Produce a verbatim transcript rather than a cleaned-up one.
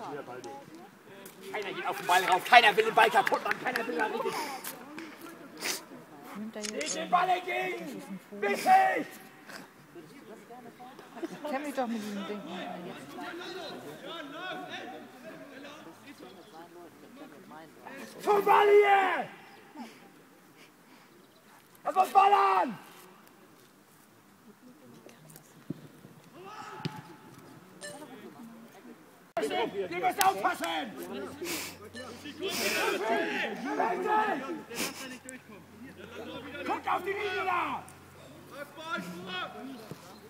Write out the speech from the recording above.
Keiner geht auf den Ball rauf, keiner will den Ball kaputt machen, keiner will da richtig. Nicht den Ball entgegen! Wichtig! Ich kenne mich doch mit diesem Ding. Zum Ball hier! Lass uns ballern! Die müssen aufpassen! Guckt auf die Linie da!